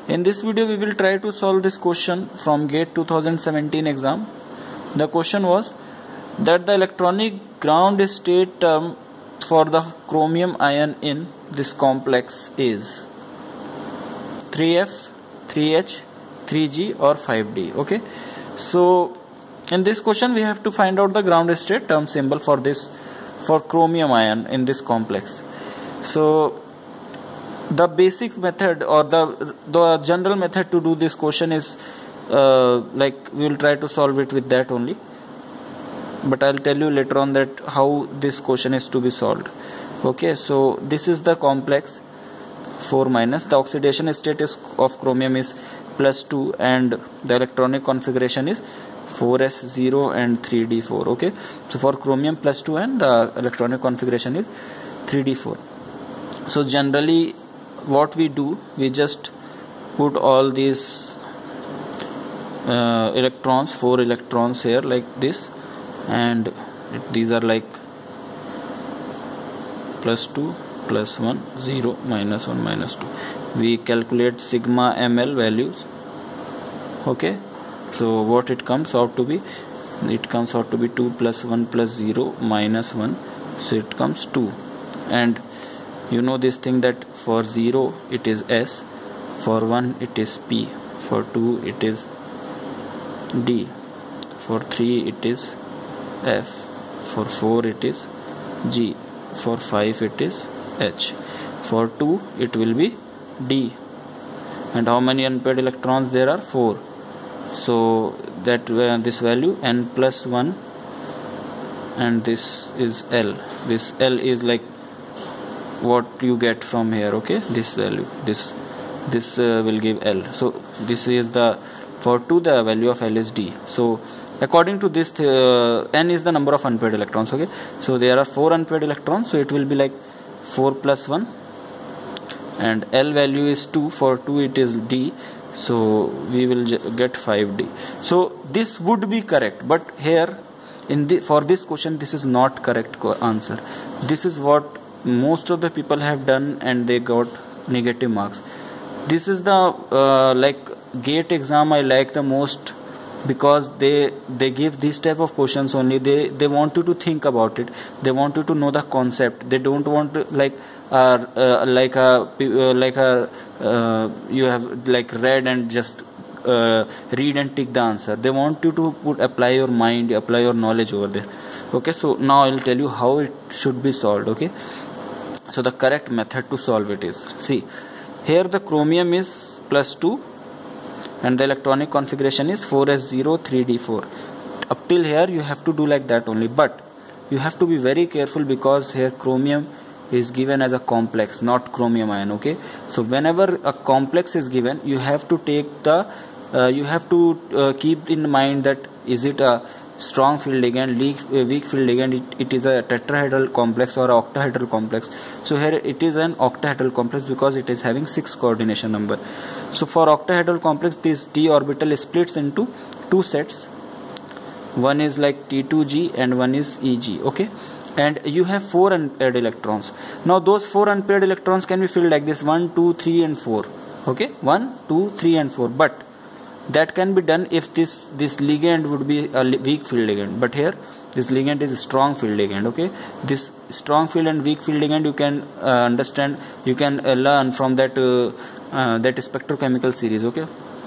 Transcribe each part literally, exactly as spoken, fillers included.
In this video we will try to solve this question from GATE two thousand seventeen exam. The question was that the electronic ground state term for the chromium ion in this complex is three F, three H, three G or five D. Okay, so in this question we have to find out the ground state term symbol for this for chromium ion in this complex. So the basic method or the the general method to do this question is uh, like we will try to solve it with that only, but I'll tell you later on that how this question is to be solved. Okay, so this is the complex four minus. The oxidation state is of chromium is plus two and the electronic configuration is four S zero and three D four. Okay, so for chromium plus two and the electronic configuration is three D four. So generally what we do, we just put all these uh, electrons, four electrons here like this, and it, these are like plus two, plus one, zero, minus one, minus two. We calculate sigma ml values. Okay, so what it comes out to be, it comes out to be two plus one plus zero minus one, so it comes two. And you know this thing that for zero it is S, for one it is P, for two it is D, for three it is F, for four it is G, for five it is H, for two it will be D. And how many unpaired electrons there are? four. So that uh, this value n plus one, and this is L. This L is like what you get from here. Okay, this value, this this uh, will give L. So this is the, for two the value of L is D. So according to this uh, n is the number of unpaired electrons. Okay, so there are four unpaired electrons, so it will be like four plus one, and L value is two, for two it is D, so we will get five D. So this would be correct, but here in the for this question this is not correct answer. This is what most of the people have done and they got negative marks. This is the uh, like GATE exam I like the most, because they they give this type of questions only. They they want you to think about it. They want you to know the concept. They don't want to like uh, uh, like a uh, like a uh, you have like read and just uh, read and tick the answer. They want you to put apply your mind, apply your knowledge over there. Okay, so now I'll tell you how it should be solved. Okay, so the correct method to solve it is, see here the chromium is plus two and the electronic configuration is four S zero, three D four. Up till here you have to do like that only, but you have to be very careful because here chromium is given as a complex, not chromium ion. Okay, so whenever a complex is given, you have to take the uh, you have to uh, keep in mind that is it a strong field ligand, weak field ligand, it, it is a tetrahedral complex or a octahedral complex. So here it is an octahedral complex because it is having six coordination number. So for octahedral complex, this d orbital splits into two sets. One is like T two G and one is E G. Okay, and you have four unpaired electrons. Now those four unpaired electrons can be filled like this: one, two, three, and four. Okay, one, two, three, and four. But that can be done if this this ligand would be a weak field ligand, but here this ligand is a strong field ligand. Okay, this strong field and weak field ligand you can uh, understand, you can uh, learn from that uh, uh, that spectrochemical series. Okay,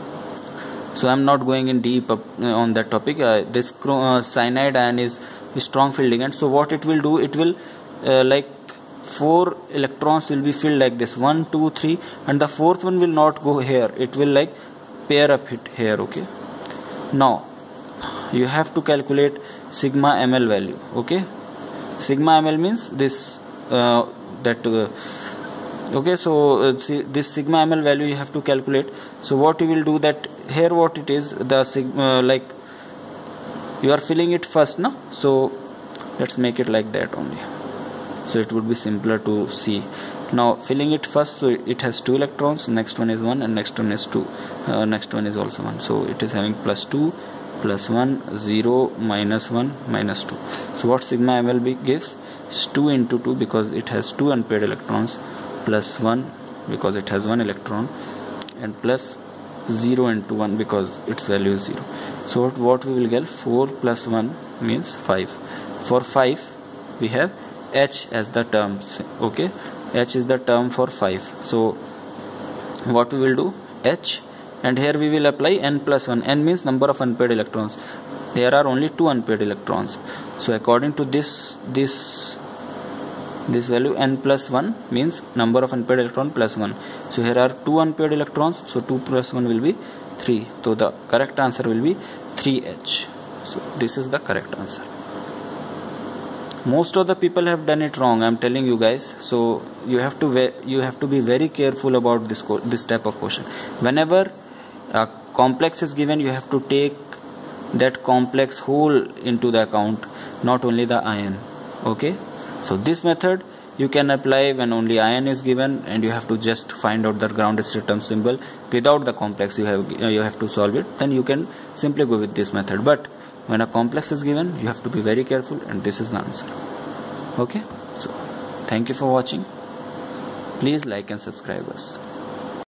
so I'm not going in deep up, uh, on that topic. Uh, this uh, cyanide ion is a strong field ligand, so what it will do, it will uh, like four electrons will be filled like this, one, two, three, and the fourth one will not go here, it will like pair up it here. Okay, now you have to calculate sigma ml value. Okay, sigma ml means this uh, that uh, okay, so uh, see, this sigma ml value you have to calculate. So what you will do, that here what it is, the sigma uh, like you are filling it first now, so let's make it like that only, so it would be simpler to see. Now filling it first, so it has two electrons, next one is one, and next one is two, uh, next one is also one, so it is having plus two, plus one, zero, minus one, minus two. So what sigma ml gives is two into two, because it has two unpaired electrons, plus one because it has one electron, and plus zero into one because its value is zero. So what we will get, four plus one means five. For five we have h as the terms. Okay, h is the term for five. So what we will do, h, and here we will apply n plus one. N means number of unpaired electrons. There are only two unpaired electrons. So according to this this this value, n plus one means number of unpaired electron plus one. So here are two unpaired electrons, so two plus one will be three. So the correct answer will be three H. So this is the correct answer. Most of the people have done it wrong, I am telling you guys. So you have to you have to be very careful about this this type of question. Whenever a complex is given, you have to take that complex whole into the account, not only the ion. Okay, so this method you can apply when only ion is given, and you have to just find out the ground state term symbol without the complex. You have you have to solve it. Then you can simply go with this method. But when a complex is given, you have to be very careful, and this is the answer. Okay, so thank you for watching. Please like and subscribe us.